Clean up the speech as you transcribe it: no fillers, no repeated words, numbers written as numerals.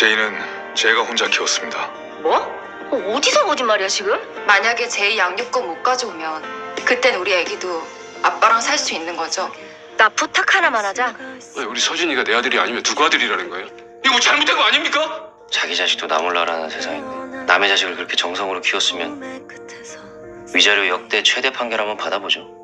제이는 제가 혼자 키웠습니다. 뭐? 어디서 거짓말이야 지금? 만약에 제이 양육권 못 가져오면 그땐 우리 애기도 아빠랑 살 수 있는 거죠. 나 부탁 하나만 하자. 왜 우리 서준이가 내 아들이 아니면 누구 아들이라는 거예요? 이거 뭐 잘못된 거 아닙니까? 자기 자식도 나 몰라라는 세상인데 남의 자식을 그렇게 정성으로 키웠으면 위자료 역대 최대 판결 한번 받아보죠.